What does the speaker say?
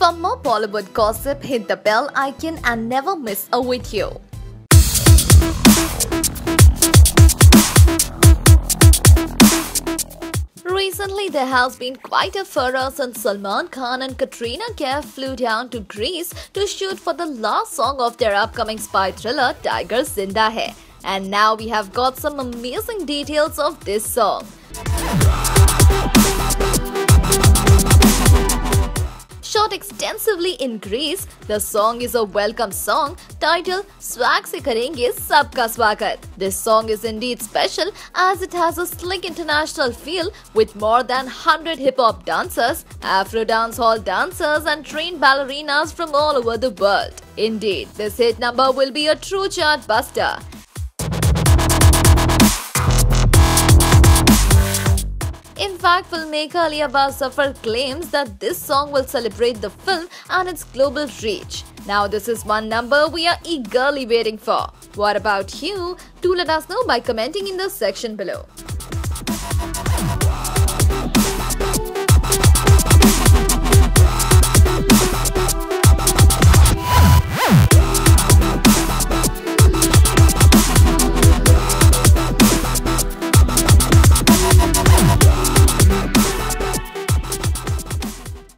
For more Bollywood gossip, hit the bell icon and never miss a video. Recently, there has been quite a furore since Salman Khan and Katrina Kaif flew down to Greece to shoot for the last song of their upcoming spy thriller Tiger Zinda Hai. And now we have got some amazing details of this song. Shot extensively in Greece, the song is a welcome song titled Swag Se Karenge Sabka Swagat. This song is indeed special as it has a slick international feel with more than 100 hip-hop dancers, Afro dancehall dancers and trained ballerinas from all over the world. Indeed, this hit number will be a true chart buster. In fact, filmmaker Ali Abbas Zafar claims that this song will celebrate the film and its global reach. Now, this is one number we are eagerly waiting for. What about you? Do let us know by commenting in the section below.